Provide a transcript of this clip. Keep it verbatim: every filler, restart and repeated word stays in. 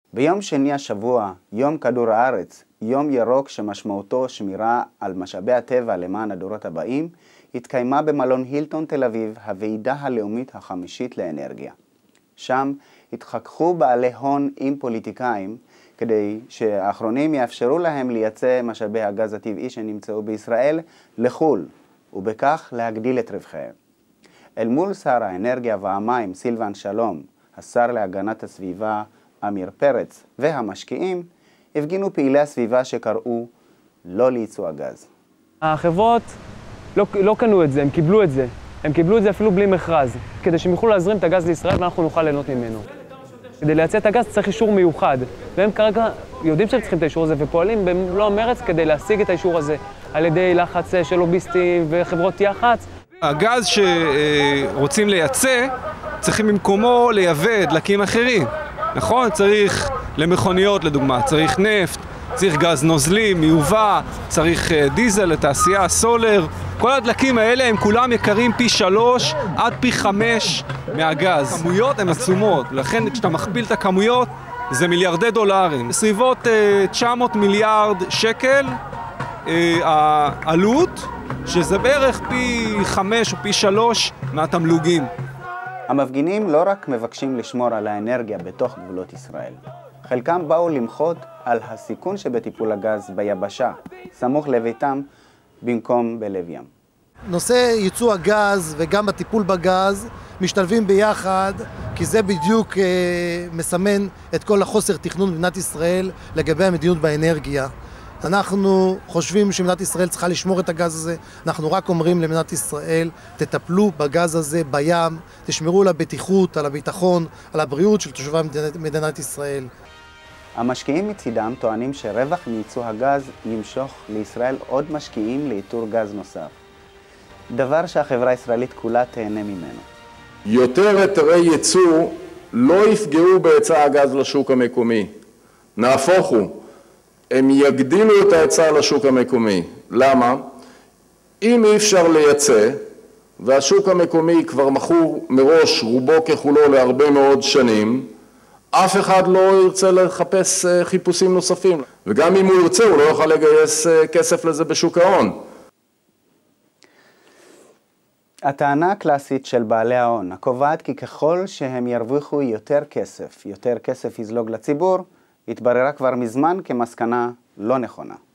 ביום שני השבוע, יום כדור הארץ, יום ירוק שמשמעותו שמירה על משאבי הטבע למען הדורות הבאים, התקיימה במלון הילטון תל אביב הוועידה הלאומית החמישית לאנרגיה. שם התחככו בעלי הון עם פוליטיקאים כדי שהאחרונים יאפשרו להם לייצא משאבי הגז הטבעי שנמצאו בישראל לחול, ובכך להגדיל את רווחיהם. אל מול שר האנרגיה והמים סילבן שלום, השר להגנת הסביבה אמיר פרץ והמשקיעים, הפגינו פעילי הסביבה שקראו לא לייצוא הגז. החברות לא, לא קנו את זה, הם קיבלו את זה. הם קיבלו את זה אפילו בלי מכרז, כדי שהם יוכלו להזרים את הגז לישראל ואנחנו נוכל ליהנות ממנו. כדי לייצא את הגז צריך אישור מיוחד, והם כרגע יודעים שהם צריכים את האישור הזה ופועלים במלוא המרץ כדי להשיג את האישור הזה על ידי לחץ של לוביסטים וחברות יח"צ. הגז שרוצים לייצא צריכים במקומו לייבא דלקים אחרים. נכון? צריך למכוניות לדוגמה, צריך נפט, צריך גז נוזלי, מיובא, צריך דיזל לתעשייה, סולר. כל הדלקים האלה הם כולם יקרים פי שלוש עד פי חמש מהגז. הכמויות הן עצומות, לכן כשאתה מכפיל את הכמויות זה מיליארדי דולרים. סביבות תשע מאות מיליארד שקל העלות, שזה בערך פי חמש או פי שלוש מהתמלוגים. המפגינים לא רק מבקשים לשמור על האנרגיה בתוך גבולות ישראל. חלקם באו למחות על הסיכון שבטיפול הגז ביבשה, סמוך לביתם במקום בלב ים. נושא ייצוא הגז וגם הטיפול בגז משתלבים ביחד, כי זה בדיוק אה, מסמן את כל החוסר תכנון במדינת ישראל לגבי המדיניות באנרגיה. אנחנו חושבים שמדינת ישראל צריכה לשמור את הגז הזה, אנחנו רק אומרים למדינת ישראל, תטפלו בגז הזה בים, תשמרו על הבטיחות, על הביטחון, על הבריאות של תושבי מדינת, מדינת ישראל. המשקיעים מצידם טוענים שרווח מייצוא הגז ימשוך לישראל עוד משקיעים לאיתור גז נוסף. דבר שהחברה הישראלית כולה תהנה ממנו. יותר היתרי ייצוא לא יפגעו בהיצע הגז לשוק המקומי. נהפוך הוא. הם יגדילו את ההיצע לשוק המקומי. למה? אם אי אפשר לייצא, והשוק המקומי כבר מכור מראש רובו ככולו להרבה מאוד שנים, אף אחד לא ירצה לחפש חיפושים נוספים. וגם אם הוא ירצה, הוא לא יוכל לגייס כסף לזה בשוק ההון. הטענה הקלאסית של בעלי ההון, הקובעת כי ככל שהם ירוויחו יותר כסף, יותר כסף יזלוג לציבור, התבררה כבר מזמן כמסקנה לא נכונה.